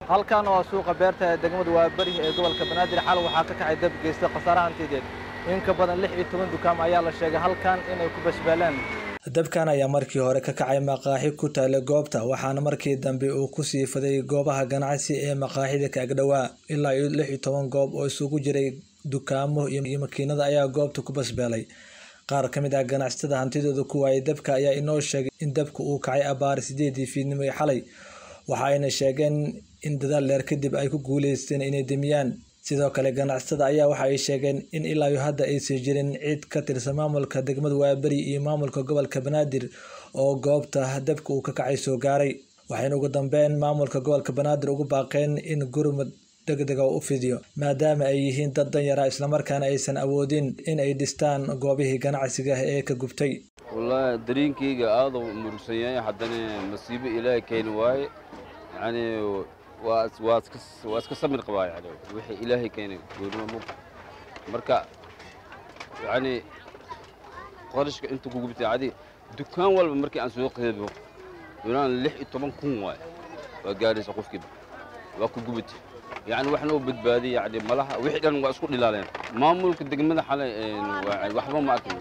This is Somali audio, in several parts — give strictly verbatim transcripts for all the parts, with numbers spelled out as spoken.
halkan waa suuqa beerta ee degmada Waabari ee gobolka Banaadir xal waxa ka kacay dab geystay khasaare hantideed in ka badan lix iyo toban dukaan ayaa la sheegay halkan inay ku basbaalaan. dabkan ayaa markii hore ka kacay maqaaxi ku taal goobta waxaana markii dambe uu ku sii faday goobaha ganacsi ee maqaaxida ka agdhawaa ilaa lix iyo toban goob oo isugu jiray dukaamo iyo makiinada ayaa goobta ku basbaalay. qaar ka mid ah ganacsatada hantidooda ku waayay dabka ayaa inoo sheegay in dabku uu kacay abaar sideedii fiidnimo ee xalay waxayna sheegeen in dadaal dheer kadib ay ku guuleysteen inay damiyaan. sidoo kale ganacsatada ayaa waxa ay sheegeen in ilaa iyo hadda aysan jirin cid ka tirsan maamulka degmada Waabari iyo maamulka gobolka Banaadir oo goobta dabka uu ka kacay soo gaaray. waxayna ugu dambeyn maamulka gobolka Banaadir ugu baaqeen in gurmad degdeg ah u fidiyo maadaama ay yihiin dad danyar ah isla markaana aysan awoodin in ay dhistaan goobihii ganacsiga ee ka gubtay. wallahi dareenkayga aad u murugsan yahay haddana nasiibo ilaahay keen waaye yani waa waa waa iska samir qabaa yani wixii ilaahay keenay goorma marka yani qarashka inta ku gubtay adi dukaan walba markii aan soo qeybo duraan lix iyo toban kun waay waa gaaraysa qofkiiba waa ku gubtay يعني وحنا وبدبادي يعني ملها وحده واسكو دلالين مامولك دغمده خلay waxba ma arkin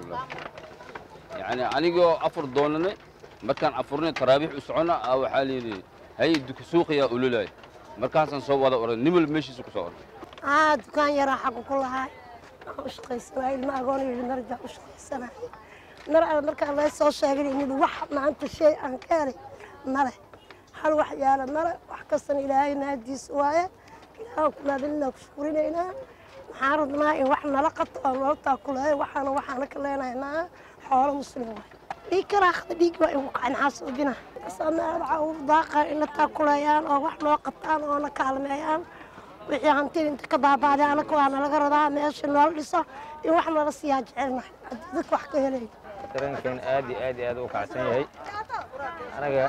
يعني anigo afur doonane markaan afurne taraabiix u socona waxa leeyahay hay duk suuqiya ululay markaan soo wada oran nimel meeshiisa ku soo oran ah dukaan yara xaq ku lahay oo shaqeysay ilma agoon iyo narja u shaqeysana nar marka la soo sheegay in wax maanta shay aan keenay male hal wax yaala male wax kastan ilaahay naadiis waaye كنا بدنا كشكورينا حاربنا إن وحنا لقط ونلقى كلها وحنا وحنا كلنا هنا حول مسلمين بيكره أخذ بيك وقعنا حاسب بنا صرنا عوض ضاقة إن تاكليان أو وحنا قطان أو نكالميان وحنا هنتين أنت كبابا أنا كوانا لقرضا ماشي نولسه إن وحنا رصياج علنا ذك وحكي لي ترين كان آدي آدي آدي وقعتين هاي أنا جا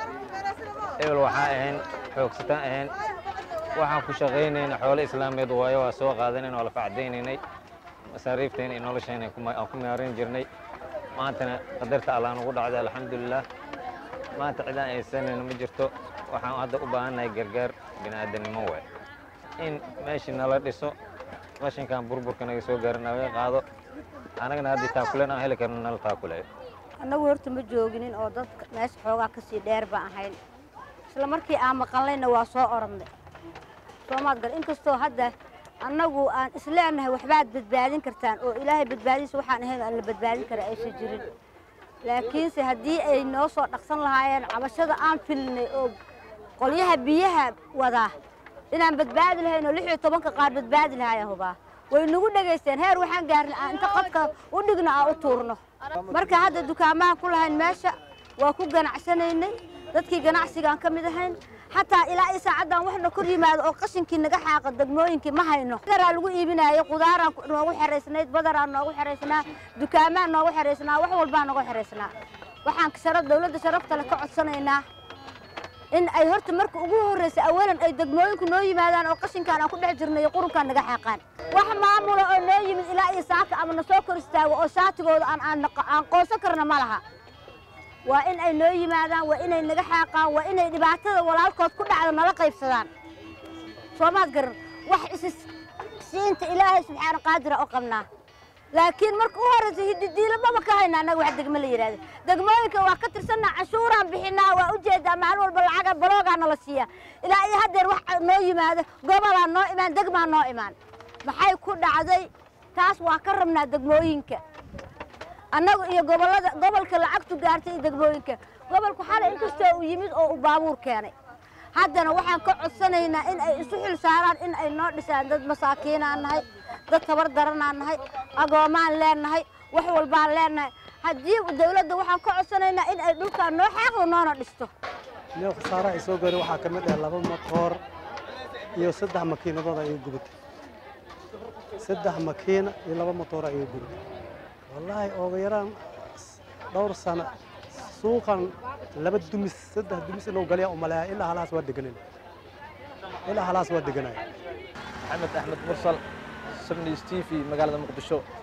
إبل وحاهن حوكستان waxaan ku shaqeynayna xoolo islaameed waayo waa soo qaadanayna wala facdeynay masariifteena inoo la sheeynay kuma aan ku maarin jirnay maantana qadarta Allah nagu dhacday alxamdulillah maanta cidaan aysanayna ma jirto waxaan hadda u baahanahay gargaar bini'aadanimo way in meeshii nala dhiso mashinkan burburka naga soo gaarnaa qaado anagana hadda taakuleen aan heli karno nala taakuleeyo anagu horta ma jooginin oo dadka meesha xoogaa ka sii dheer baan ahayn isla markii aan maqalnayna waa soo oranay soomaad gal inkastoo hadda annagu aan isleenahay waxbaad badbaadin kartaan oo ilaahay badbaadiisa waxaan ahayn aan la badbaadin kara aysan jirin laakiinse haddii ay noo soo dhaqsan lahaayeen cabashada aan filnay oo qolyaha biyaha wadaa inaan badbaadi lahayn oo lix iyo tobanka qaar badbaadi lahaayeen hubaa way nagu dhageysteen heer waxaan gaarnay aan inta qadka u dhigno aan u tuurno marka hadda dukaamahan ku lahayn meesha waa ku ganacsanaynay dadkii ganacsigaan ka mid ahayn حتى إلى أي ساعة وحنا كل يوم قشن كنا جحاق الدجموين كي ما هينو. قدر الجو يبينا يقدر نروح حرسنا بدر نروح حرسنا دكان نروح حرسنا وحول بان نروح حرسنا. وحن كسر الدولة شرفت لك عصنا إن أي هرت مرك أقول رئيس أولاً أي دجموين كنا يبينا أو قشن كان أكون عجرنا يقولون كان جحاقان. وحنا معمول إنه من إلى أي ساعة أمن سكر استوى أو ساعة تقول عن عن عن قوسكرنا مالها. وإن أي نوي ماذا وإن أي نجحاقا وإن أي دبعته ولا القط كل على ملقى يفسدان. شو ما تقر واحد إس سينت إلهي سبحانه قادر أقمنا. لكن مرك أورز هي الدين ما بكاينا أنا واحد دقملي هذا. دقملك وقت سنة عشورا بحنا وأوجد معلول بالعقب بلوغ عن الأشياء. إلى أي هدر واحد نوي ماذا قبل النائمان دقم النائمان. ما حيكون عزي تاس وكرمنا دقموينك. أنا يا قبل قبل كل عقد جارتي دقبوينك قبل كحالة إنك استوى يمد أو بابور كاني هذا أنا واحد كعد سنة هنا إن أي سحل ساران إن أي نوع لسان ضد مساكين عن هاي ضد كبر درنا عن هاي أقوامان لنا هاي وحول بان لنا هدي الدولة ده واحد كعد سنة هنا إن أي دول كان نوع حاجة ونوع لسته. لو خسارة يسوق جري واحد كمل على لبن مطار يوسدها ماكينة ضد يجبت سدها ماكينة يلبن مطار يجبت. والله أوغيران دور سنة سوقا لبد دمس سده دمس إنه قليا وملاها إلا خلاص ود جنين إلا خلاص ود جنين. محمد أحمد مرسل سبني ستيفي مقالة مقدشو.